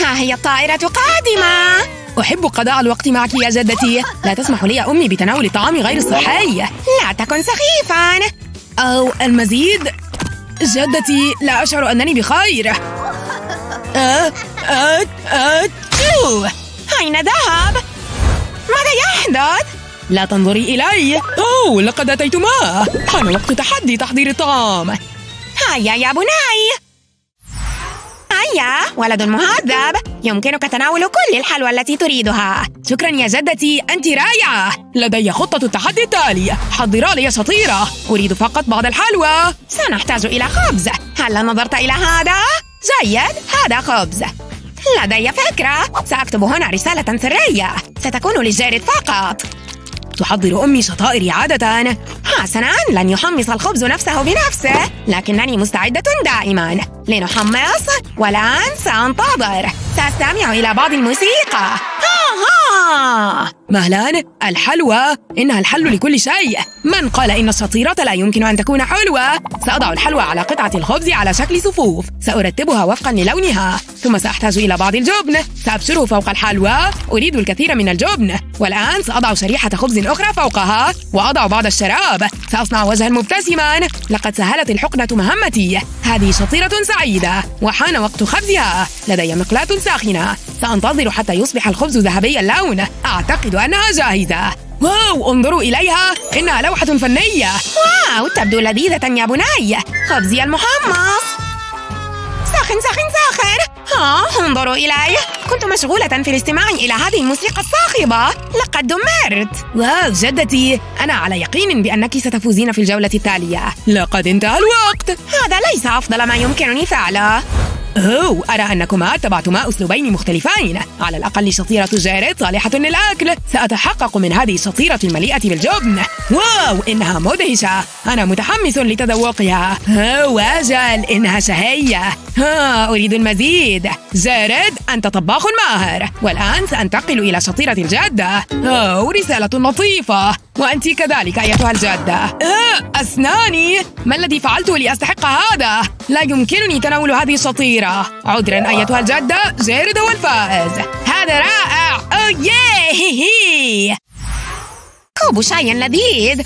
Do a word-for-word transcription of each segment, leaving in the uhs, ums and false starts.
ها هي الطائرة قادمة. أحب قضاء الوقت معك يا جدتي. لا تسمح لي أمي بتناول الطعام غير الصحي. لا تكن سخيفاً. أو المزيد. جدتي لا أشعر أنني بخير. أه أه أه أين ذهب؟ ماذا يحدث؟ لا تنظري إلي. أوه لقد أتيت معه. حان وقت تحدي تحضير الطعام. هيا يا بني. هيا ولد مهذب، يمكنك تناول كل الحلوى التي تريدها. شكرا يا جدتي، أنت رائعة. لدي خطة التحدي التالية. حضرا لي شطيرة. أريد فقط بعض الحلوى. سنحتاج إلى خبز. هل نظرت إلى هذا؟ جيد، هذا خبز. لدي فكرة، سأكتب هنا رسالة سرية ستكون للجارد فقط. تحضر أمي شطائري عادة. حسناً، لن يحمص الخبز نفسه بنفسه، لكنني مستعدة دائماً لنحمص. والآن سأنتظر، سأستمع إلى بعض الموسيقى. ها مهلاً، الحلوى إنها الحل لكل شيء. من قال إن الشطيرة لا يمكن أن تكون حلوة؟ سأضع الحلوى على قطعة الخبز على شكل صفوف. سأرتبها وفقاً للونها. ثم سأحتاج إلى بعض الجبن. سأبشره فوق الحلوى. أريد الكثير من الجبن. والآن سأضع شريحة خبز أخرى فوقها وأضع بعض الشراب. سأصنع وجها مبتسماً. لقد سهلت الحقنة مهمتي. هذه شطيرة سعيدة وحان وقت خبزها. لدي مقلاة ساخنة. سأنتظر حتى يصبح الخبز ذهبي اللون. أعتقد أنها جاهزة. واو، انظروا إليها، إنها لوحة فنية. واو، تبدو لذيذة يا بني. خبزي المحمص ساخن ساخن ساخن. ها، انظروا إلي، كنت مشغولة في الاستماع إلى هذه الموسيقى الصاخبة. لقد دمرت. واو جدتي، أنا على يقين بأنك ستفوزين في الجولة التالية. لقد انتهى الوقت. هذا ليس أفضل ما يمكنني فعله. أوه، أرى أنكما اتبعتما أسلوبين مختلفين. على الأقل شطيرة جارد صالحة للأكل. سأتحقق من هذه الشطيرة المليئة بالجبن. واو، إنها مدهشة. أنا متحمس لتذوقها. أوه أجل، إنها شهية. ها، أريد المزيد. جارد، أنت طباخ ماهر. والآن سأنتقل إلى شطيرة الجدة. أوه، رسالة لطيفة. وأنت كذلك أيتها الجدة. أه، أسناني، ما الذي فعلته لأستحق هذا؟ لا يمكنني تناول هذه الشطيرة. عذرا أيتها الجدة، جارد هو الفائز. هذا رائع. أوه ياهي. كوب شاي لذيذ.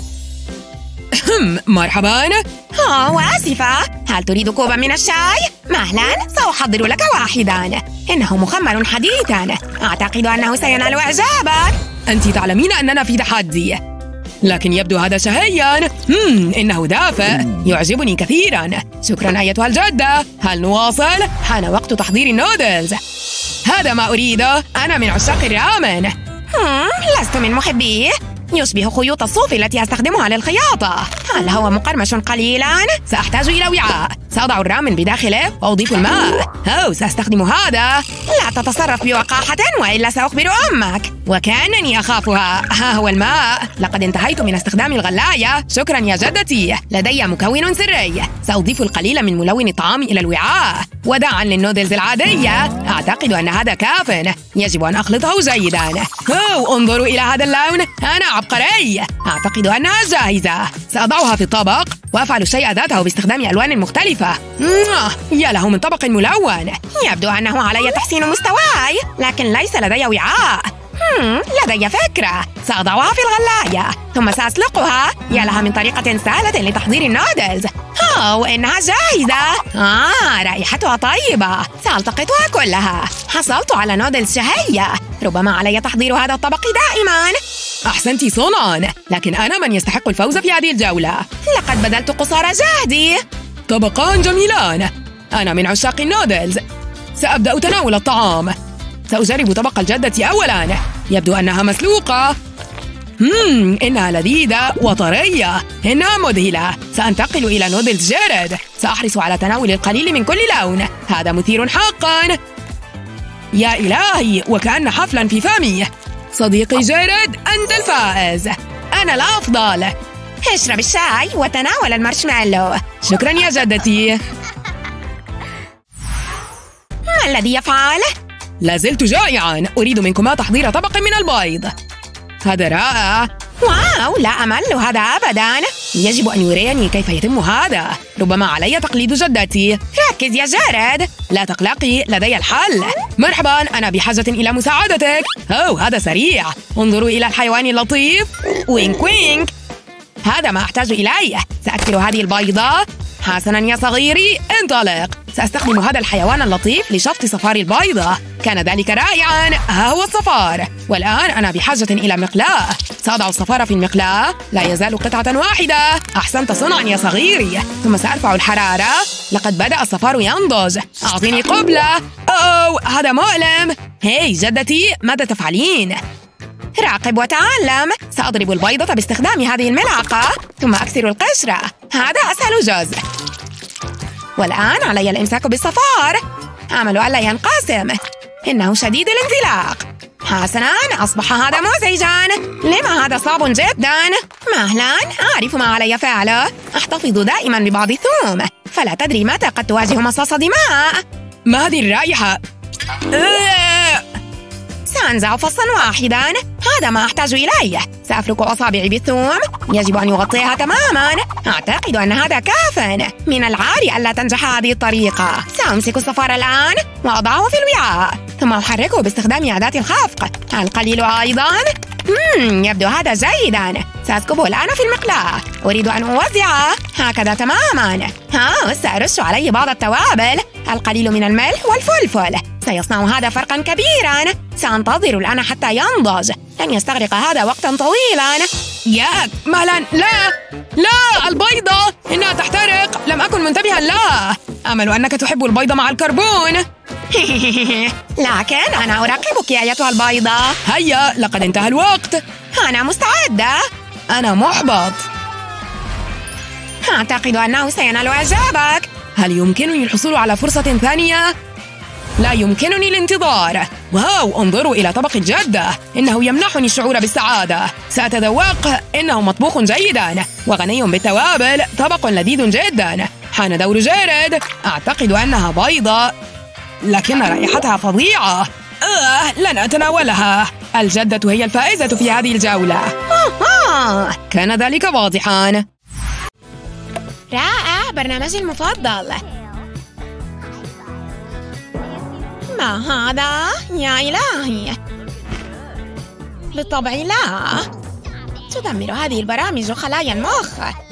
مرحبا. ها، وآسفة، هل تريد كوبا من الشاي؟ مهلا، سأحضر لك واحدا. إنه مخمر حديثا، أعتقد أنه سينال إعجابك. أنت تعلمين أننا في تحدي، لكن يبدو هذا شهياً. مم، إنه دافئ، يعجبني كثيراً. شكراً أيتها الجدة. هل نواصل؟ حان وقت تحضير النودلز. هذا ما أريده. أنا من عشاق الرامن. هم، لست من محبيه. يشبه خيوط الصوف التي أستخدمها للخياطة. هل هو مقرمش قليلاً؟ سأحتاج إلى وعاء. سأضع الرامن بداخله وأضيف الماء. أو سأستخدم هذا. لا تتصرف بوقاحة وإلا سأخبر أمك. وكأنني أخافها. ها هو الماء. لقد انتهيت من استخدام الغلاية. شكرا يا جدتي. لدي مكون سري. سأضيف القليل من ملون الطعام إلى الوعاء. وداعا للنودلز العادية. أعتقد أن هذا كاف. يجب أن أخلطه جيدا. أوه، انظروا إلى هذا اللون. أنا عبقري. أعتقد أنها جاهزة. سأضعها في الطبق وأفعل الشيء ذاته باستخدام ألوان مختلفة. يا له من طبق ملون. يبدو أنه علي تحسين مستواي، لكن ليس لدي وعاء. هم، لدي فكرة. سأضعها في الغلاية ثم سأسلقها. يا لها من طريقة سهلة لتحضير النودلز. ها، وإنها جاهزة. آه، رائحتها طيبة. سألتقطها كلها. حصلت على نودلز شهية. ربما علي تحضير هذا الطبق دائما. أحسنتِ صنعاً، لكن أنا من يستحق الفوز في هذه الجولة. لقد بذلت قصارى جهدي. طبقان جميلان. أنا من عشاق النودلز. سأبدأ تناول الطعام. سأجرب طبق الجدة أولاً. يبدو أنها مسلوقة. مم، إنها لذيذة وطرية. إنها مذهلة. سأنتقل إلى نودلز جارد. سأحرص على تناول القليل من كل لون. هذا مثير حقاً. يا إلهي، وكأن حفلاً في فمي. صديقي جارد، أنت الفائز. أنا الأفضل. اشرب الشاي وتناول المارشميلو. شكراً يا جدتي. ما الذي يفعل؟ لازلت جائعاً. أريد منكما تحضير طبق من البيض. هذا رائع. واو، لا أمل هذا أبداً. يجب أن يريني كيف يتم هذا. ربما علي تقليد جدتي. ركز يا جارد. لا تقلقي، لدي الحل. مرحباً، أنا بحاجة إلى مساعدتك. أوه، هذا سريع. انظروا إلى الحيوان اللطيف. وينك وينك. هذا ما أحتاج إليه. سأكسر هذه البيضة. حسناً يا صغيري، انطلق. سأستخدم هذا الحيوان اللطيف لشفط صفار البيضة. كان ذلك رائعاً. ها هو الصفار. والآن أنا بحاجة إلى مقلاة. سأضع الصفار في المقلاة. لا يزال قطعة واحدة. أحسنت صنعاً يا صغيري. ثم سأرفع الحرارة. لقد بدأ الصفار ينضج. أعطيني قبلة. أوه، هذا مؤلم. هاي جدتي، ماذا تفعلين؟ راقب وتعلم. سأضرب البيضة باستخدام هذه الملعقة. ثم أكسر القشرة. هذا أسهل جزء. والآن علي الإمساك بالصفار. أعمل ألا ينقسم. إنه شديد الانزلاق. حسناً، أصبح هذا مزعجاً. لما هذا صعب جداً؟ مهلاً، أعرف ما علي فعله. أحتفظ دائماً ببعض الثوم، فلا تدري متى قد تواجه مصاص دماء. ما هذه الرائحة؟ سأنزع فصاً واحداً. هذا ما أحتاج إليه. سأفرك أصابعي بالثوم. يجب أن يغطيها تماماً. أعتقد أن هذا كافٍ. من العار ألا تنجح هذه الطريقة. سأمسك الصفار الآن وأضعه في الوعاء، ثم أحركه باستخدام أداة الخفق. القليل أيضاً. مم، يبدو هذا جيداً. سأسكبه الآن في المقلاة. أريد أن أوزعه هكذا تماماً. ها، سأرش عليه بعض التوابل، القليل من الملح والفلفل. سيصنع هذا فرقاً كبيراً. سأنتظر الآن حتى ينضج. لن يستغرق هذا وقتاً طويلاً. ياك، مهلاً. لا لا، البيضة إنها تحترق. لم أكن منتبهاً لها. أمل أنك تحب البيضة مع الكربون. لكن أنا أراقبك أيتها البيضة. هيا، لقد انتهى الوقت. أنا مستعدة. أنا محبط. أعتقد أنه سينال إعجابك. هل يمكنني الحصول على فرصة ثانية؟ لا يمكنني الانتظار. واو، انظروا إلى طبق الجدة. إنه يمنحني الشعور بالسعادة. سأتذوق. إنه مطبوخ جيداً وغني بالتوابل. طبق لذيذ جداً. حان دور جارد. أعتقد أنها بيضة، لكن رائحتها فظيعة. آه، لن أتناولها. الجدة هي الفائزة في هذه الجولة. كان ذلك واضحاً. رائع، برنامجي المفضل. ما هذا؟ يا إلهي، بالطبع لا. تدمر هذه البرامج خلايا المخ.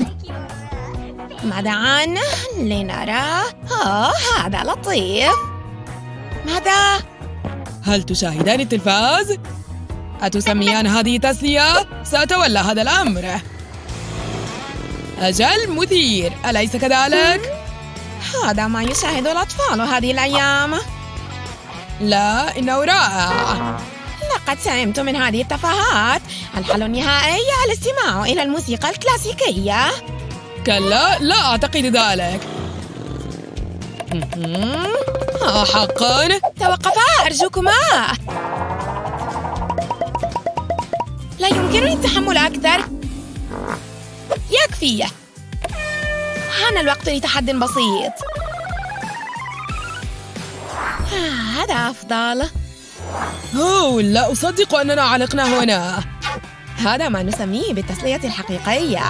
ماذا عن؟ لنرى. أوه، هذا لطيف. ماذا؟ هل تشاهدان التلفاز؟ أتسميان هذه تسلية؟ سأتولى هذا الأمر. أجل، مثير، أليس كذلك؟ هذا ما يشاهد الأطفال هذه الأيام. لا، إنه رائع. لقد سئمت من هذه التفاهات. الحل النهائي الاستماع إلى الموسيقى الكلاسيكية. كلا، لا أعتقد ذلك. آه، حقاً. توقفا أرجوكما. لا يمكنني التحمل أكثر. يكفي. حان الوقت لتحد بسيط. هذا أفضل. أوه، لا أصدق أننا علقنا هنا. هذا ما نسميه بالتسلية الحقيقية.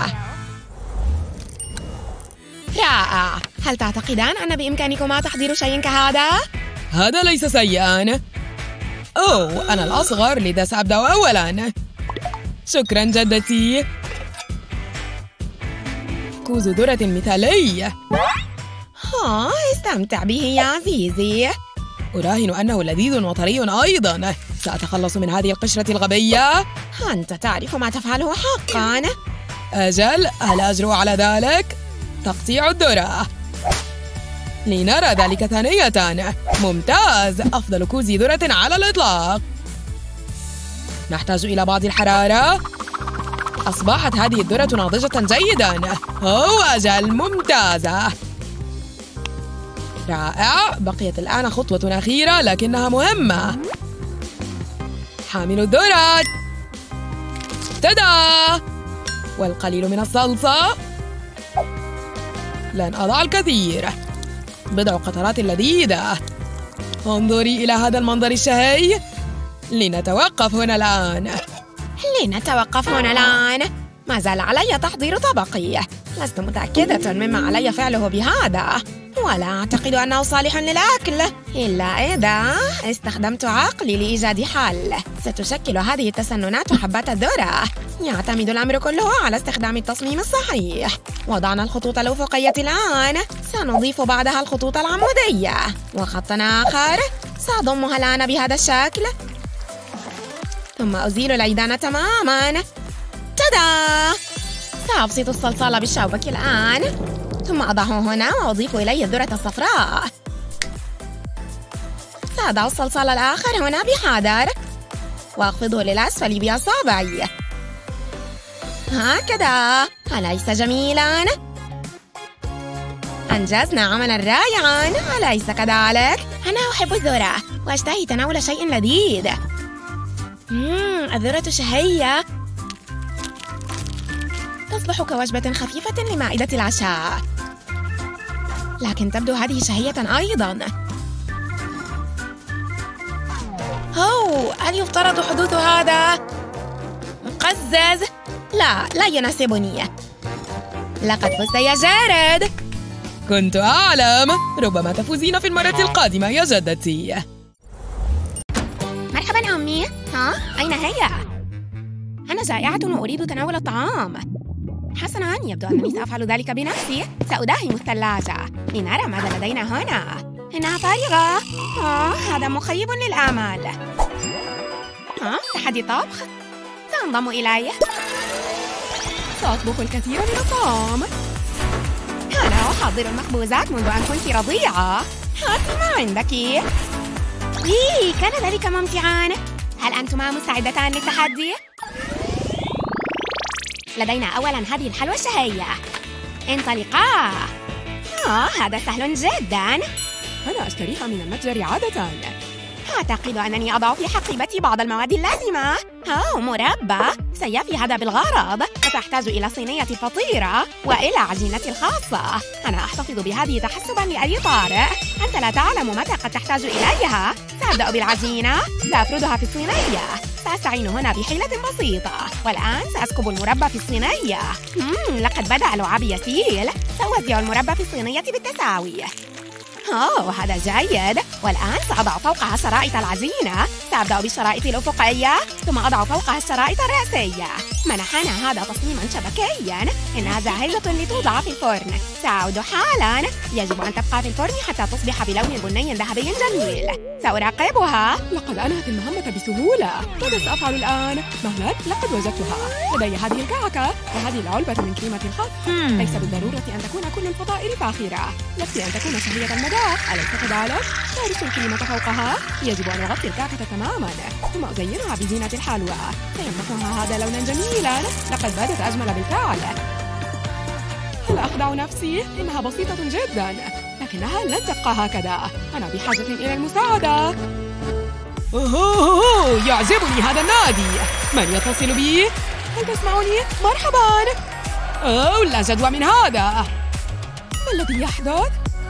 رائع. هل تعتقدان أن بإمكانكما تحضير شيء كهذا؟ هذا ليس سيئاً. أوه، أنا الأصغر، لذا سأبدأ أولاً. شكراً جدتي. كوز ذرة مثالي. ها، استمتع به يا عزيزي. أراهن أنه لذيذ وطري أيضاً. سأتخلص من هذه القشرة الغبية. أنت تعرف ما تفعله حقاً. أجل، هل أجرؤ على ذلك؟ تقطيع الذرة. لنرى ذلك ثانية. ممتاز، أفضل كوز ذرة على الإطلاق. نحتاج إلى بعض الحرارة. أصبحت هذه الذرة ناضجة جيداً. أوه، أجل، ممتازة. رائع. بقيت الآن خطوة أخيرة لكنها مهمة. حامل الذرة. تدا! والقليل من الصلصة. لن أضع الكثير. بضع قطرات لذيذة. انظري إلى هذا المنظر الشهي. لنتوقف هنا الآن. لنتوقف هنا الآن. ما زال علي تحضير طبقي. لست متأكدة مما علي فعله بهذا، ولا أعتقد أنه صالح للأكل إلا إذا استخدمت عقلي لإيجاد حل. ستشكل هذه التسننات حبات الذرة. يعتمد الأمر كله على استخدام التصميم الصحيح. وضعنا الخطوط الأفقية الآن، سنضيف بعدها الخطوط العمودية وخط آخر. سأضمها الآن بهذا الشكل، ثم أزيل العيدان تماماً. تدا! سأبسط الصلصال بالشوكة الآن، ثم أضعه هنا وأضيف إليه الذرة الصفراء. سأضع الصلصال الآخر هنا بحذر وأخفضه للأسفل بأصابعي هكذا. أليس جميلاً؟ أنجزنا عملاً رائعاً، أليس كذلك؟ أنا أحب الذرة وأشتهي تناول شيء لذيذ. مم، الذرة شهية، تصلح كوجبة خفيفة لمائدة العشاء، لكن تبدو هذه شهية أيضاً. أوه، هل يفترض حدوث هذا؟ مقزز؟ لا، لا يناسبني. لقد فزت يا جارد. كنت أعلم. ربما تفوزين في المرة القادمة يا جدتي. مرحباً أمي. ها؟ أين هي؟ أنا جائعة وأريد تناول الطعام. حسناً، يبدو أنني سأفعل ذلك بنفسي. سأداهم الثلاجة لنرى ماذا لدينا هنا. إنها فارغة. آه، هذا مخيب للآمال. ها؟ تحدي طبخ؟ سأنضم إليه. سأطبخ الكثير من الطعام. أنا أحضر المخبوزات منذ أن كنت رضيعة. هاتي ما عندك. إيه، كان ذلك ممتعاً. هل أنتما مستعدتان للتحدي؟ لدينا أولاً هذه الحلوى الشهية. انطلقا. آه، هذا سهل جداً. أنا أشتريها من المتجر عادة. أعتقد أنني أضع في حقيبتي بعض المواد اللازمة. ها، مربى سيفي هذا بالغرض، وتحتاج إلى صينية فطيرة وإلى عجينتي الخاصة. أنا أحتفظ بهذه تحسباً لأي طارئ. أنت لا تعلم متى قد تحتاج إليها. سأبدأ بالعجينة، سأفردها في الصينية. سأستعين هنا بحيلة بسيطة، والآن سأسكب المربى في الصينية. مم، لقد بدأ لعابي يسيل. سأوزع المربى في الصينية بالتساوي. أوه، هذا جيد. والآن سأضع فوقها شرائط العجينة. سأبدأ بالشرائط الأفقية، ثم أضع فوقها الشرائط الرأسية. منحنا هذا تصميماً شبكياً. إنها جاهزة لتوضع في الفرن. سأعود حالاً. يجب أن تبقى في الفرن حتى تصبح بلون بني ذهبي جميل. سأراقبها. لقد أنهت المهمة بسهولة. ماذا سأفعل الآن؟ مهلا، لقد وجدتها. لدي هذه الكعكة وهذه العلبة من كريمة الخفق. ليس بالضرورة أن تكون كل الفطائر فاخرة. يكفي أن تكون شهية المذاق، أليس كذلك؟ سأرش الكريمة فوقها. يجب أن أغطي الكعكة تماماً، ثم أزينها بزينة الحلوى. سيمنحها هذا لوناً جميلاً. لقد بدت أجمل بالفعل. هل أخدع نفسي؟ إنها بسيطة جداً، لكنها لن تبقى هكذا. أنا بحاجة إلى المساعدة. أوه، يعجبني هذا النادي. من يتصل بي؟ هل تسمعني؟ مرحباً. أوه، لا جدوى من هذا. ما الذي يحدث؟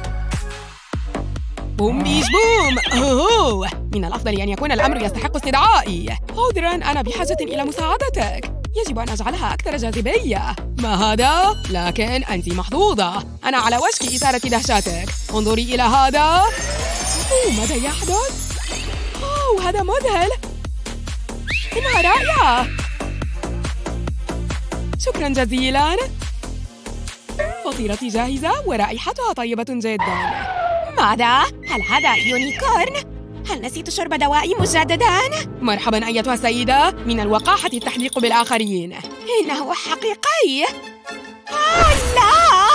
بوم بيش بوم. أوه، من الأفضل أن يكون الأمر يستحق استدعائي. عذراً، أنا بحاجة إلى مساعدتك. يجب أن أجعلها أكثر جاذبية. ما هذا؟ لكن أنت محظوظة. أنا على وشك إثارة دهشتك. انظري إلى هذا. أوه، ماذا يحدث؟ أوه، هذا مذهل. إنها رائعة. شكراً جزيلاً. فطيرتي جاهزة ورائحتها طيبة جداً. ماذا؟ هل هذا يونيكورن؟ هل نسيت شرب دوائي مجدداً؟ مرحباً أيتها السيدة. من الوقاحة التحليق بالآخرين. إنه حقيقي. آه لا!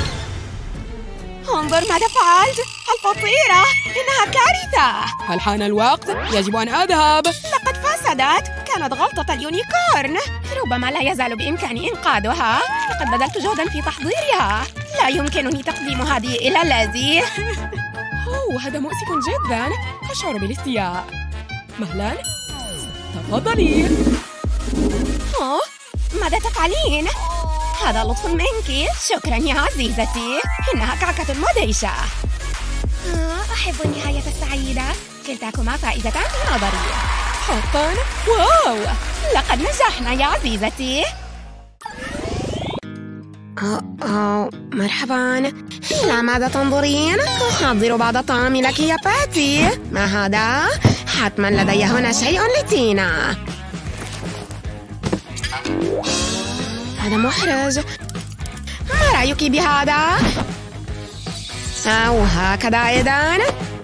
انظر ماذا فعلت. الفطيرة إنها كارثة. هل حان الوقت؟ يجب أن أذهب. لقد فسدت. كانت غلطة اليونيكورن. ربما لا يزال بإمكاني إنقاذها. لقد بذلت جهداً في تحضيرها. لا يمكنني تقديم هذه إلى الذي. أوه، هذا مؤسف جداً. أشعر بالاستياء. مهلاً، تفضلي. أوه، ماذا تفعلين؟ هذا لطف منك. شكراً يا عزيزتي. إنها كعكة مدهشة. آه، أحب النهاية السعيدة. كلتاكما فائزتان في نظري. حقاً؟ واو! لقد نجحنا يا عزيزتي. أوه أوه مرحباً. إلى ماذا تنظرين؟ أحضر بعض الطعام لك يا باتي. ما هذا؟ حتماً لدي هنا شيء لتينا. هذا محرج. ما رأيك بهذا؟ أو هكذا أيضاً؟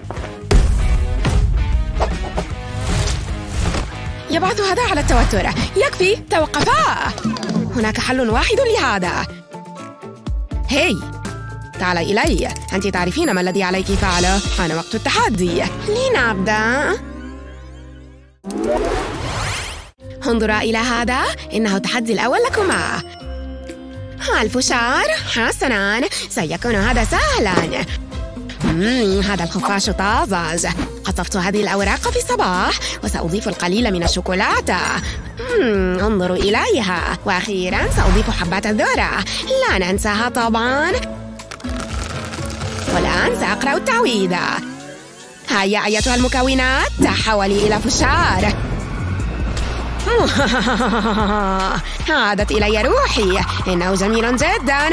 يبعث هذا على التوتر. يكفي، توقفا. هناك حل واحد لهذا. هاي، تعالي إلي. أنت تعرفين ما الذي عليك فعله. حان وقت التحدي. لنبدأ. انظرا إلى هذا. إنه التحدي الأول لكما. الفشار. حسناً، سيكون هذا سهلاً. مم، هذا الخفاش طازج. قطفت هذه الأوراق في الصباح وسأضيف القليل من الشوكولاتة. مم، انظروا إليها. وأخيراً سأضيف حبات الذرة، لا ننساها طبعاً. والآن سأقرأ التعويذة. هيا أيتها المكونات، تحولي إلى فشار. عادت إلي روحي. إنه جميل جداً.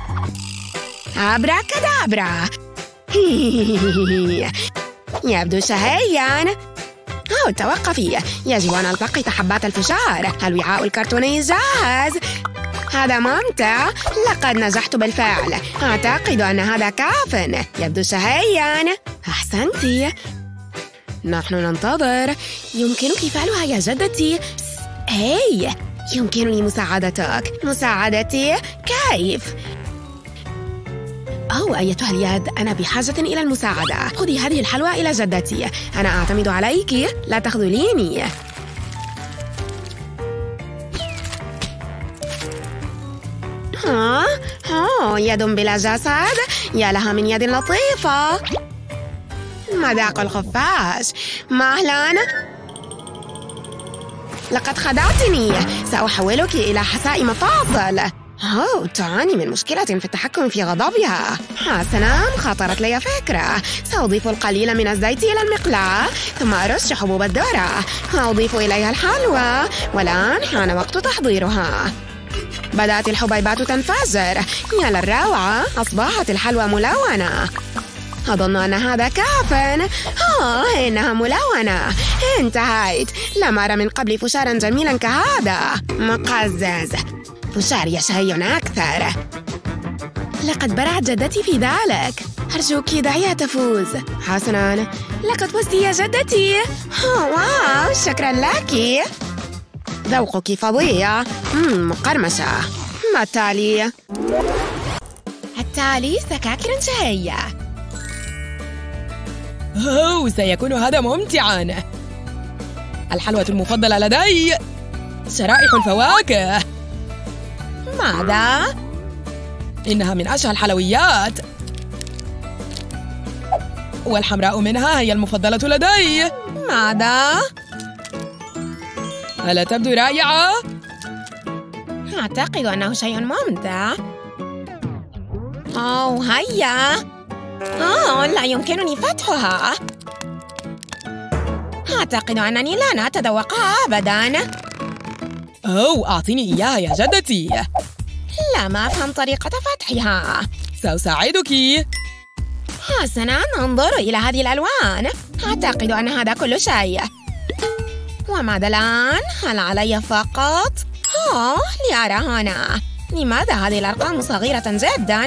أبراكادابرا. يبدو شهياً. أو توقفي، يجب أن ألتقط حبات الفشار. الوعاء الكرتوني جاهز. هذا ممتع. لقد نجحت بالفعل. أعتقد أن هذا كاف. يبدو شهياً. أحسنتي. نحن ننتظر. يمكنك فعلها يا جدتي. هاي، يمكنني مساعدتك. مساعدتي؟ كيف؟ أو أيتها اليد، أنا بحاجة إلى المساعدة. خذي هذه الحلوى إلى جدتي. أنا أعتمد عليك، لا تخذليني. ها؟ ها، يد بلا جسد. يا لها من يد لطيفة. مذاق الخفاش. مهلاً. لقد خدعتني. سأحولك إلى حساء مفاصل. أوه، تعاني من مشكلة في التحكم في غضبها. حسناً، خطرت لي فكرة. سأضيف القليل من الزيت إلى المقلاة، ثم أرش حبوب الذرة. أضيف إليها الحلوى، والآن حان وقت تحضيرها. بدأت الحبيبات تنفجر. يا للروعة، أصبحت الحلوى ملونة. أظن أن هذا كاف. آه، إنها ملونة. انتهيت. لم أرى من قبل فشاراً جميلاً كهذا. مقزز. فشار يشهي أكثر. لقد برعت جدتي في ذلك. أرجوك دعيها تفوز. حسناً، لقد فزت يا جدتي. واو، شكراً لك. ذوقك فظيع. مم، مقرمشة. ما التالي؟ التالي سكاكر شهية. أوه، سيكون هذا ممتعاً. الحلوى المفضلة لدي شرائح الفواكه. ماذا؟ إنها من أشهى الحلويات، والحمراء منها هي المفضلة لدي. ماذا؟ ألا تبدو رائعة؟ أعتقد أنه شيء ممتع. أوه، هيا. أوه، لا يمكنني فتحها. أعتقد أنني لن أتذوقها أبداً. أوه، أعطيني إياها يا جدتي. لا، ما أفهم طريقة فتحها. سأساعدك. حسناً، انظروا إلى هذه الألوان. أعتقد أن هذا كل شيء. وماذا الآن؟ هل علي فقط؟ أوه، لأرى هنا. لماذا هذه الأرقام صغيرة جداً؟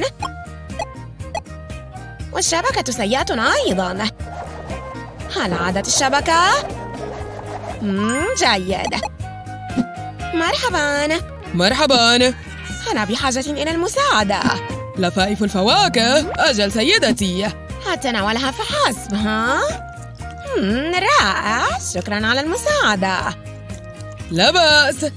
والشبكة سيئة أيضاً. هل عادت الشبكة؟ مم، جيد. مرحباً. مرحباً. أنا بحاجة إلى المساعدة. لفائف الفواكه. أجل سيدتي. أتناولها فحسب، ها؟ مم، رائع. شكراً على المساعدة. لا بأس.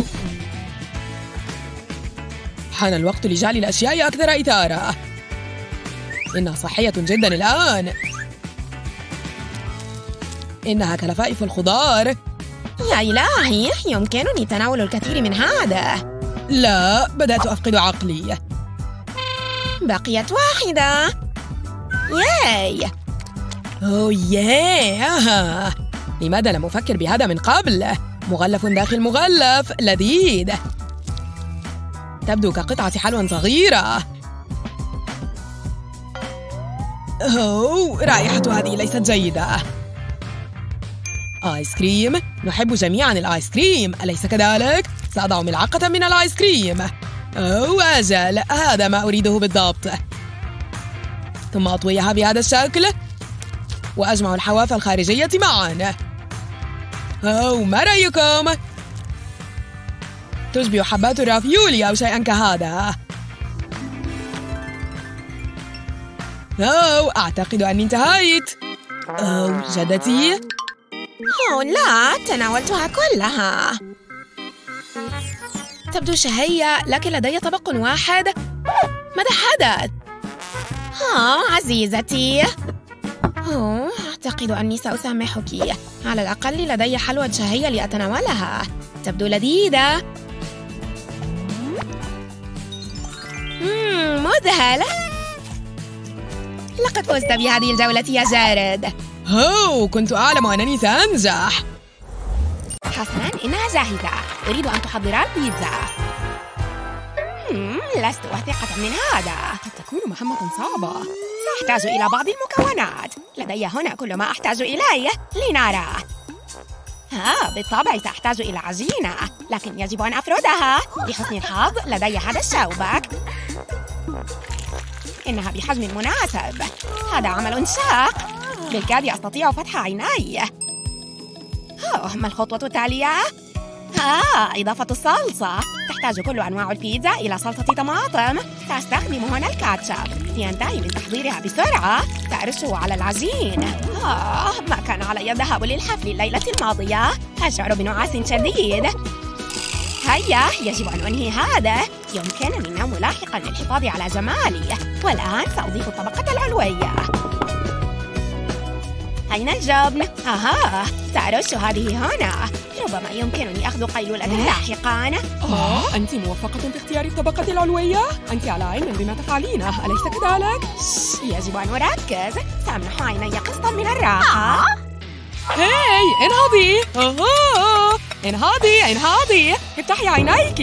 حان الوقت لجعل الأشياء أكثر إثارة. إنها صحية جداً الآن. إنها كلفائف الخضار. يا إلهي، يمكنني تناول الكثير من هذا. لا، بدأت أفقد عقلي. بقيت واحدة. ياي. أوه ياه. لماذا لم أفكر بهذا من قبل؟ مغلف داخل مغلف، لذيذ. تبدو كقطعة حلوى صغيرة. أوه، رائحة هذه ليست جيدة. آيس كريم؟ نحب جميعاً الآيس كريم، أليس كذلك؟ سأضع ملعقة من الآيس كريم. أوه أجل، هذا ما أريده بالضبط. ثم أطويها بهذا الشكل وأجمع الحواف الخارجية معاً. أوه، ما رأيكم؟ تشبه حبات الرافيولي أو شيئاً كهذا. أوه، أعتقد أني انتهيت. أوه جدتي. أوه لا، تناولتها كلها. تبدو شهية، لكن لدي طبق واحد. ماذا حدث؟ ها عزيزتي. أوه، أعتقد أني سأسامحك. على الأقل لدي حلوى شهية لأتناولها. تبدو لذيذة. مم، مذهل. لقد فزت بهذه الجولة يا جارد. أوه، كنت أعلم أنني سأنجح. حسناً، إنها جاهزة. أريد أن تحضرا البيتزا. مم، لست واثقة من هذا. قد تكون مهمة صعبة. سأحتاج إلى بعض المكونات. لدي هنا كل ما أحتاج إليه. لنرى. ها، بالطبع سأحتاج إلى عجينة، لكن يجب أن أفردها. لحسن الحظ لدي هذا الشوبك. إنها بحجم مناسب. هذا عمل شاق. بالكاد أستطيع فتح عيني. أوه، ما الخطوة التالية؟ آه، إضافة الصلصة. تحتاج كل أنواع البيتزا إلى صلصة طماطم. سأستخدم هنا الكاتشب. لينتهي من تحضيرها بسرعة سأرشه على العجين. آه، ما كان علي الذهاب للحفل الليلة الماضية. أشعر بنعاس شديد. هيا، يجب أن أنهي هذا. يمكنني النوم لاحقاً للحفاظ على جمالي. والآن سأضيف الطبقة العلوية. أين الجبن؟ أها، سأرش هذه هنا. ربما يمكنني أخذ قيلولة لاحقاً. آه، أنت موفقة في اختيار الطبقة العلوية. أنت على علم بما تفعلينه، أليس كذلك؟ يجب أن أركز. سأمنح عيني قسطاً من الراحة. هاي، انهضي. أوه، انهضي انهضي. افتحي عينيك.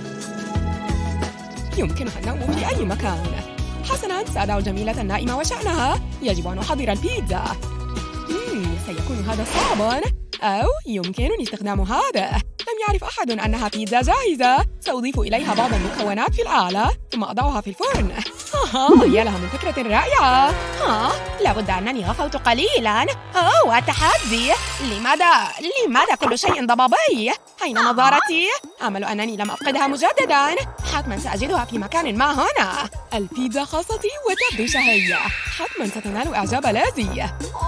يمكنها النوم في أي مكان. حسناً، سأدع جميلة النائمة وشأنها. يجب أن أحضر البيتزا. مم، سيكون هذا صعباً. أو يمكنني استخدام هذا. لم يعرف أحد أنها بيتزا جاهزة. سأضيف إليها بعض المكونات في الأعلى ثم أضعها في الفرن. آه، يا لها من فكرة رائعة. آه، لابد أنني غفوت قليلاً. أوه، التحدي. لماذا لماذا كل شيء ضبابي؟ أين نظارتي؟ آمل أنني لم أفقدها مجدداً. حتماً سأجدها في مكان ما هنا. البيتزا خاصتي وتبدو شهية. حتماً ستنال إعجاب لازي.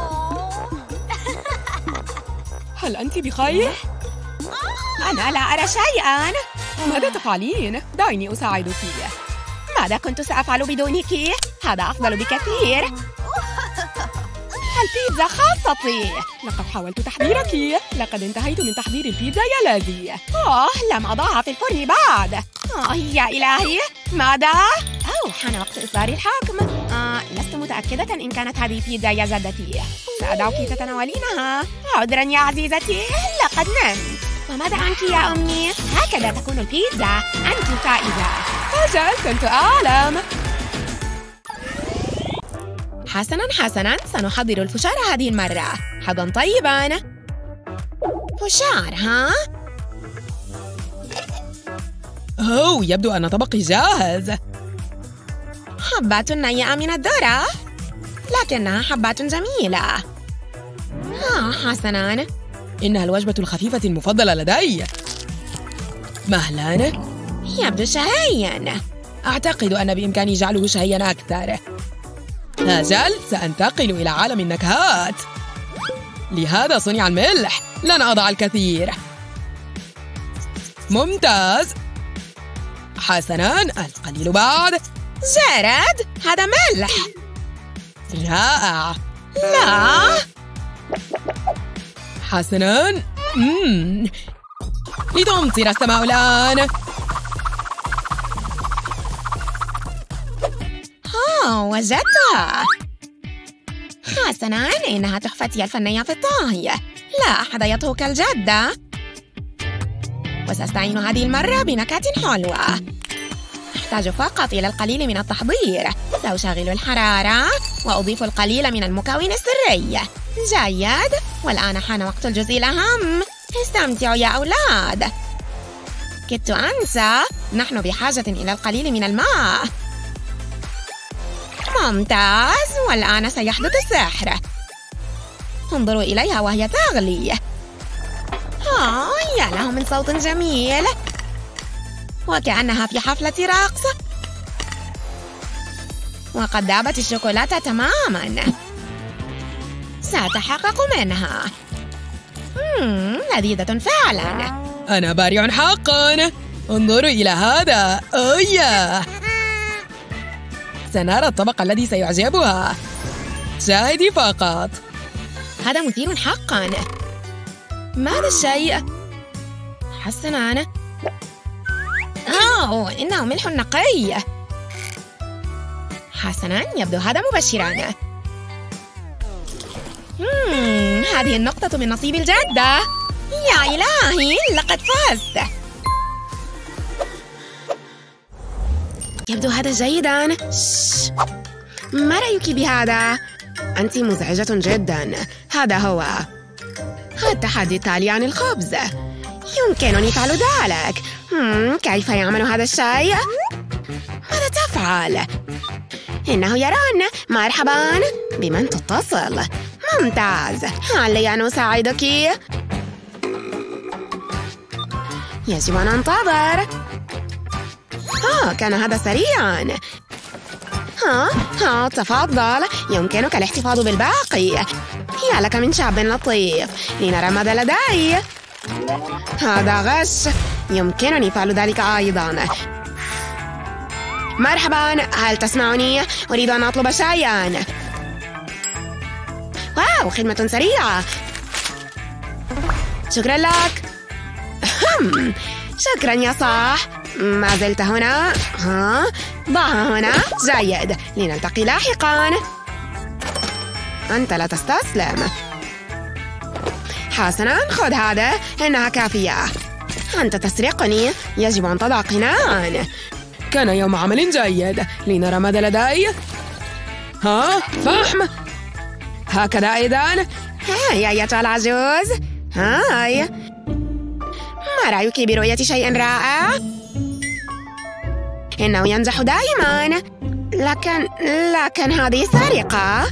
هل أنت بخير؟ أنا لا أرى شيئاً. ماذا تفعلين؟ دعيني أساعدك. ماذا كنت سأفعل بدونك؟ هذا أفضل بكثير. البيتزا خاصتي. لقد حاولت تحضيرك. لقد انتهيت من تحضير البيتزا يا لازي. أوه، لم أضعها في الفرن بعد. آه يا إلهي، ماذا؟ أوه، حان وقت إصدار الحكم. آه، لست متأكدة إن كانت هذه بيتزا يا جدتي. سأدعوك تتناولينها. عذراً يا عزيزتي، لقد نمت. وماذا عنك يا أمي؟ هكذا تكون البيتزا. أنت فائزة. أجل، كنت أعلم. حسناً حسناً، سنحضر الفشار هذه المرة. حظاً طيباً. فشار، ها؟ أوه، يبدو أن طبقي جاهز. حبات نيئة من الذرة، لكنها حبات جميلة. آه، حسناً. إنها الوجبة الخفيفة المفضلة لدي. مهلاً. يبدو شهياً. أعتقد أن بإمكاني جعله شهياً أكثر. أجل، سأنتقل إلى عالم النكهات. لهذا صنع الملح. لن أضع الكثير. ممتاز. حسناً، القليل بعد. جارد، هذا ملح. رائع. لا. حسناً. مم. لتمطر السماء الآن. آه، وجدتها. حسناً، إنها تحفتي الفنية في الطهي. لا أحد يترك الجدة. وسأستعين هذه المرة بنكهة حلوة. أحتاج فقط إلى القليل من التحضير. سأشغل الحرارة وأضيف القليل من المكون السري. جيد. والآن حان وقت الجزء الأهم. استمتعوا يا أولاد. كدت أنسى، نحن بحاجة إلى القليل من الماء. ممتاز. والآن سيحدث السحر. انظروا إليها وهي تغلي. آه يا له من صوت جميل، وكأنها في حفلة رقص. وقد ذابت الشوكولاتة تماماً. سأتحقق منها. مم، لذيذة فعلاً. أنا بارع حقاً. انظروا إلى هذا. أوه، سنرى الطبق الذي سيعجبها. شاهدي فقط. هذا مثير حقاً. ما هذا الشيء؟ حسناً. أوه، إنه ملح نقي. حسناً، يبدو هذا مبشراً. مم، هذه النقطة من نصيب الجدة. يا إلهي، لقد فزت. يبدو هذا جيداً. شش. ما رأيك بهذا؟ أنت مزعجة جداً. هذا هو التحدي التالي عن الخبز. يمكنني فعل ذلك. مم، كيف يعمل هذا الشيء؟ ماذا تفعل؟ إنه يران. مرحباً. بمن تتصل؟ ممتاز. علي أن أساعدك. يجب أن أنتظر. آه، كان هذا سريعاً. ها ها تفضل، يمكنك الاحتفاظ بالباقي. يا لك من شاب لطيف. لنرى ماذا لدي. هذا غش. يمكنني فعل ذلك أيضاً. مرحباً، هل تسمعني؟ أريد أن أطلب شيئاً. واو، خدمة سريعة. شكراً لك. شكراً يا صاح. ما زلت هنا. ها، ضعها هنا. جيد، لنلتقي لاحقاً. أنت لا تستسلم. حسناً، خذ هذا، إنها كافية. أنت تسرقني. يجب أن تضع قناعاً. كان يوم عمل جيد. لنرى ماذا لدي. ها، فحم. هكذا أيضاً. هاي أيتها العجوز. هاي، ما رأيك برؤية شيء رائع؟ إنه ينجح دائماً. لكن لكن هذه سرقة.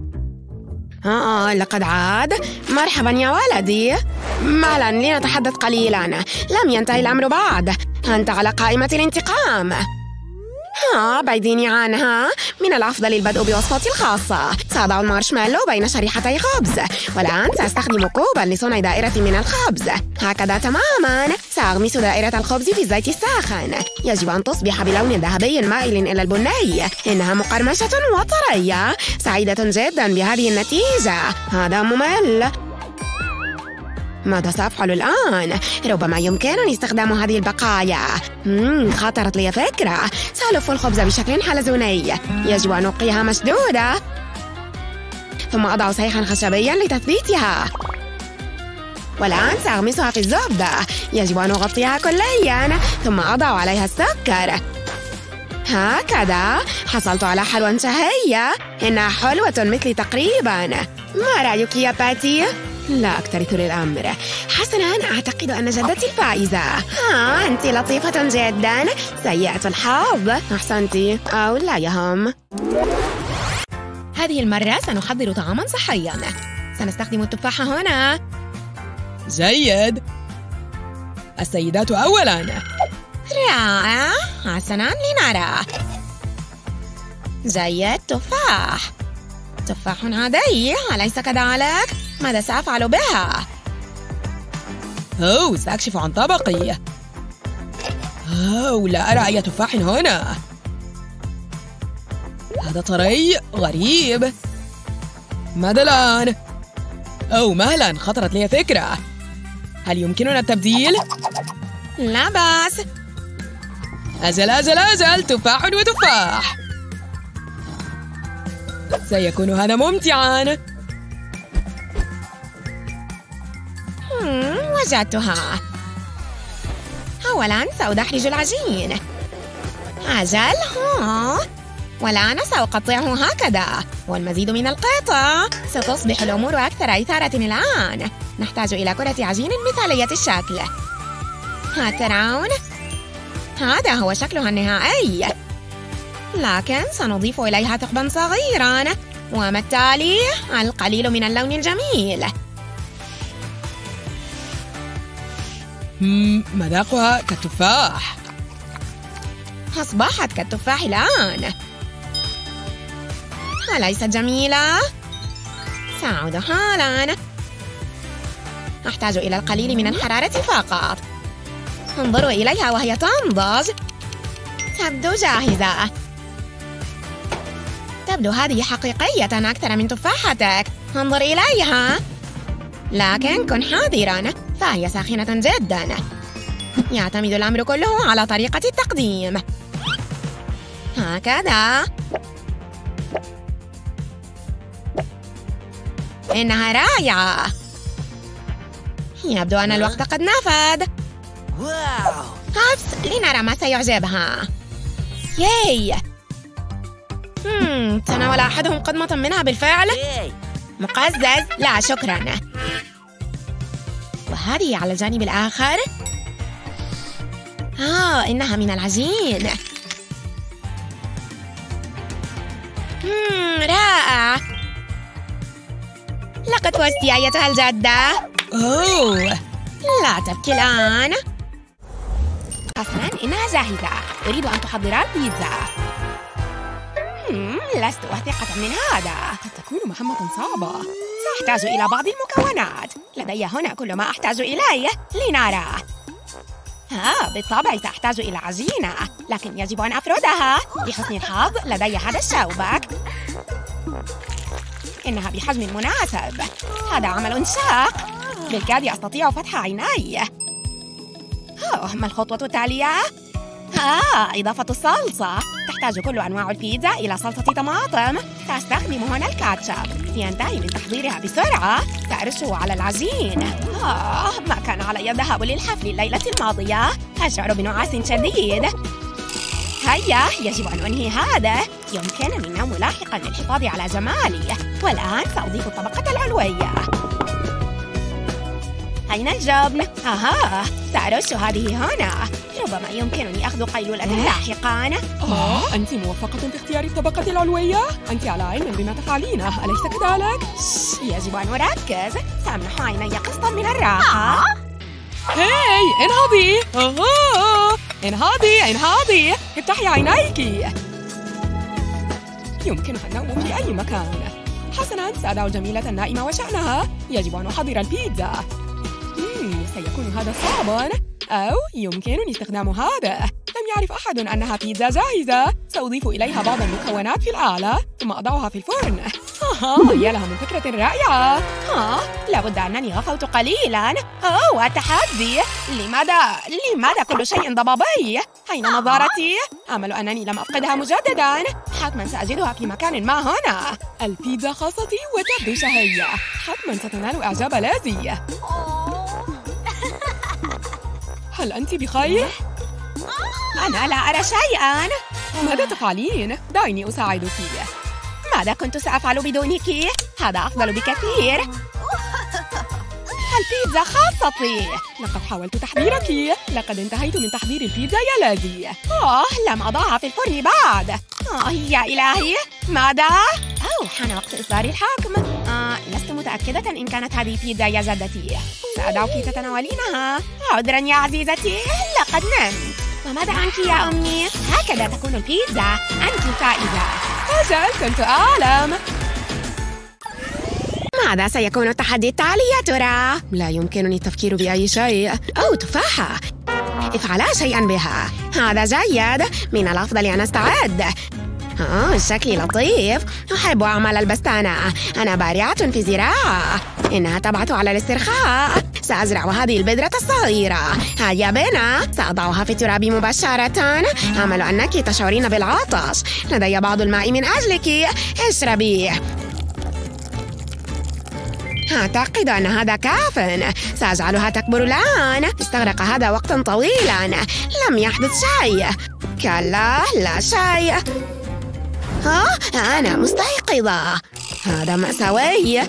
آه لقد عاد. مرحباً يا ولدي. مالاً، لنتحدث قليلاً. لم ينتهي الأمر بعد. أنت على قائمة الانتقام. ها، بعديني عنها. من الأفضل البدء بوصفتي الخاصة. سأضع المارشميلو بين شريحتي خبز، والآن سأستخدم كوباً لصنع دائرة من الخبز. هكذا تماماً. سأغمس دائرة الخبز في الزيت الساخن. يجب أن تصبح بلون ذهبي مائل إلى البني. إنها مقرمشة وطرية. سعيدة جداً بهذه النتيجة. هذا ممل. ماذا سأفعل الآن؟ ربما يمكنني استخدام هذه البقايا. مم، خطرت لي فكرة. سألف الخبز بشكل حلزوني. يجب أن أبقيها مشدودة، ثم أضع سيخاً خشبياً لتثبيتها. والآن سأغمسها في الزبدة. يجب أن أغطيها كلياً، ثم أضع عليها السكر. هكذا حصلت على حلوى شهية. إنها حلوة مثلي تقريباً. ما رأيك يا باتي؟ لا أكترث للأمر. حسناً، أعتقد أن جدتي الفائزة. ها، أنت لطيفة جداً. سيئة الحظ. أحسنتي، أو لا يهم. هذه المرة سنحضر طعاماً صحياً. سنستخدم التفاحة هنا. جيد. السيدات أولاً. رائع. حسناً، لنرى. جيد، تفاح. تفاح عادي، أليس كذلك؟ ماذا سأفعل بها؟ أوه، سأكشف عن طبقي. أوه، لا أرى أي تفاح هنا. هذا طري غريب. ماذا الآن؟ أوه مهلا، خطرت لي فكرة. هل يمكننا التبديل؟ لا بأس. أجل أجل أجل، تفاح وتفاح. سيكون هذا ممتعاً. وجدتها. أولاً سأدحرج العجين. أجل، ها. والآن سأقطعه هكذا، والمزيد من القطع. ستصبح الأمور أكثر إثارة الآن. نحتاج إلى كرة عجين مثالية الشكل. ها ترون؟ هذا هو شكلها النهائي. لكن سنضيف إليها ثقباً صغيراً، وما التالي القليل من اللون الجميل. مم، مذاقها كالتفاح. أصبحت كالتفاح الآن. أليست جميلة؟ سأعود حالاً. أحتاج إلى القليل من الحرارة فقط. انظروا إليها وهي تنضج. تبدو جاهزة. تبدو هذه حقيقية أكثر من تفاحتك. انظر إليها. لكن كن حذراً، فهي ساخنة جداً. يعتمد الأمر كله على طريقة التقديم. هكذا. إنها رائعة. يبدو أن الوقت قد نفد. واو. هابس، لنرى ما سيعجبها. ياي. هم، تناول أحدهم قدمة منها بالفعل؟ مقزز؟ لا شكراً. وهذه على الجانب الآخر؟ آه، إنها من العجين. مم، رائع. لقد فزت يا أيتها الجدة. أوه. لا تبكي الآن. حسناً، إنها جاهزة. أريد أن تحضرا البيتزا. مم، لست واثقة من هذا. قد تكون مهمة صعبة. سأحتاج إلى بعض المكونات. لدي هنا كل ما أحتاج إليه. لنرى. ها، بالطبع سأحتاج إلى عجينة، لكن يجب أن أفردها. لحسن الحظ لدي هذا الشوبك. إنها بحجم مناسب. هذا عمل شاق. بالكاد أستطيع فتح عيني. أوه، ما الخطوة التالية؟ آه، إضافة الصلصة. تحتاج كل أنواع البيتزا إلى صلصة طماطم. سأستخدم هنا الكاتشب. لينتهي من تحضيرها بسرعة سأرشه على العجين. آه، ما كان علي الذهاب للحفل الليلة الماضية. أشعر بنعاس شديد. هيا، يجب أن أنهي هذا. يمكنني النوم لاحقاً للحفاظ على جمالي. والآن سأضيف الطبقة العلوية. أين الجبن؟ أها، سأرش هذه هنا. ربما يمكنني أخذ قيلولة لاحقاً. آه، أنت موفقة في اختيار الطبقة العلوية. أنت على علم بما تفعلينه، أليس كذلك؟ يجب أن أركز. سأمنح عيني قسطاً من الراحة. هاي، انهضي. أوه. انهضي انهضي، افتحي عينيك. يمكنها النوم في أي مكان. حسناً، سأدع جميلة النائمة وشأنها. يجب أن أحضر البيتزا. مم، سيكون هذا صعباً، أو يمكنني استخدام هذا. لم يعرف أحد أنها بيتزا جاهزة. سأضيف إليها بعض المكونات في الأعلى، ثم أضعها في الفرن. آه، يا لها من فكرة رائعة. آه، لابد أنني غفوت قليلاً. أوه، التحدي. لماذا؟ لماذا كل شيء ضبابي؟ أين نظارتي؟ آمل أنني لم أفقدها مجدداً. حتماً سأجدها في مكان ما هنا. البيتزا خاصتي وتبدو شهية. حتماً ستنال إعجاب لازي. هل أنت بخير؟ أنا لا أرى شيئاً. ماذا تفعلين؟ دعيني أساعدك. ماذا كنت سأفعل بدونك؟ هذا أفضل بكثير. البيتزا خاصتي. لقد حاولت تحضيرك. لقد انتهيت من تحضير البيتزا يا لازي. آه، لم أضعها في الفرن بعد. آه، يا إلهي، ماذا؟ أوه، حان وقت إصدار الحكم. آه، لست متأكدة إن كانت هذه بيتزا يا جدتي. سأدعوك تتناولينها. عذراً يا عزيزتي، لقد نمت. وماذا عنك يا أمي؟ هكذا تكون البيتزا. أنت فائزة. أجل، كنت أعلم. ماذا سيكون التحدي التالي يا ترى؟ لا يمكنني التفكير بأي شيء. أو تفاحة. افعلا شيئاً بها. هذا جيد. من الأفضل أن أستعد. آه، شكلي لطيف. أحب أعمل البستانة. أنا بارعة في زراعة. إنها تبعث على الاسترخاء. سأزرع هذه البذرة الصغيرة. هيا بنا. سأضعها في التراب مباشرة. أمل أنك تشعرين بالعطش. لدي بعض الماء من أجلك. اشربي. أعتقد أن هذا كاف. سأجعلها تكبر الآن. استغرق هذا وقتا طويلا. لم يحدث شيء. كلا، لا شيء. ها، أنا مستيقظة. هذا مأساوي.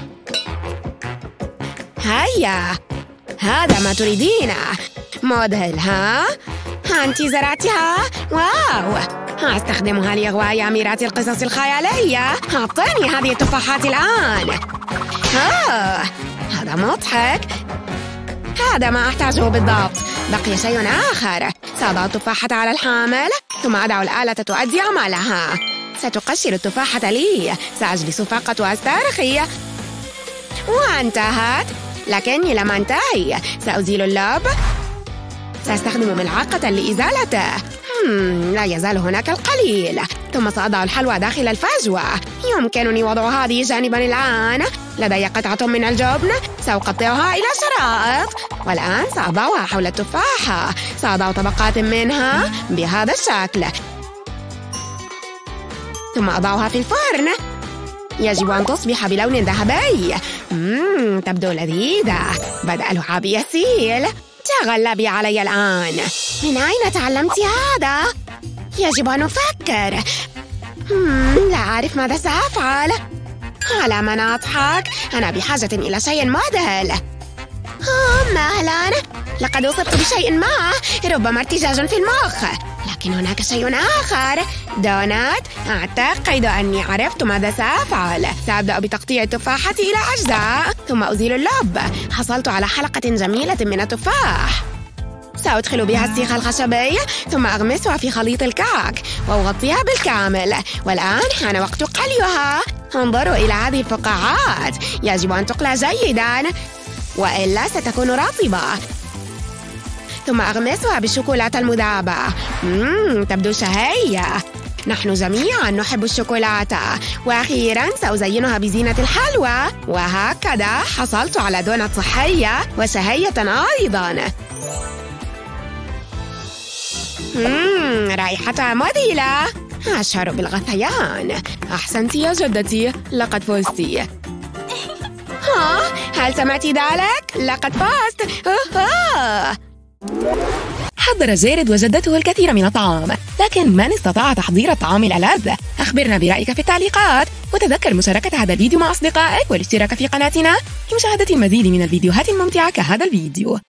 هيا، هذا ما تريدينه. مذهل، ها؟ أنتِ زرعتها؟ واو! أستخدمها لإغواء أميرات القصص الخيالية. أعطني هذه التفاحات الآن. ها، هذا مضحك. هذا ما أحتاجه بالضبط. بقي شيء آخر. سأضع التفاحة على الحامل ثم أدع الآلة تؤدي عملها. ستقشر التفاحة لي. سأجلس فقط وأسترخي. وانتهت. لكني لم أنتهي. سأزيل اللب. سأستخدم ملعقة لإزالته. مم، لا يزال هناك القليل. ثم سأضع الحلوى داخل الفجوة. يمكنني وضع هذه جانبا الآن. لدي قطعة من الجبن. سأقطعها إلى شرائط. والآن سأضعها حول التفاحة. سأضع طبقات منها بهذا الشكل. ثم أضعها في الفرن. يجب أن تصبح بلون ذهبي. مم، تبدو لذيذة. بدأ لعابي يسيل. تغلبي علي الآن. من أين تعلمت هذا؟ يجب أن أفكر. مم، لا أعرف ماذا سأفعل. على من أضحك. أنا بحاجة إلى شيء مذهل. آه، مهلا. لقد أصبت بشيء ما. ربما ارتجاج في المخ. لكن هناك شيء آخر. دونات. أعتقد أني عرفت ماذا سأفعل. سأبدأ بتقطيع التفاحة إلى أجزاء ثم أزيل اللب. حصلت على حلقة جميلة من التفاح. سأدخل بها السيخ الخشبي ثم أغمسها في خليط الكعك وأغطيها بالكامل. والآن حان وقت قليها. انظروا إلى هذه الفقاعات. يجب أن تقلى جيداً وإلا ستكون رطبة. ثم أغمسها بالشوكولاتة المذابة. مم، تبدو شهية. نحن جميعا نحب الشوكولاتة. وأخيرا سأزينها بزينة الحلوى. وهكذا حصلت على دونت صحية وشهية أيضا. مم، رائحتها مذهلة. أشعر بالغثيان. أحسنت يا جدتي. لقد فزتِ. ها، هل سمعتِ ذلك؟ لقد فزت. آه. حضر جارد وجدته الكثير من الطعام، لكن من استطاع تحضير الطعام الألذ؟ أخبرنا برأيك في التعليقات، وتذكر مشاركة هذا الفيديو مع أصدقائك والاشتراك في قناتنا لمشاهدة المزيد من الفيديوهات الممتعة كهذا الفيديو.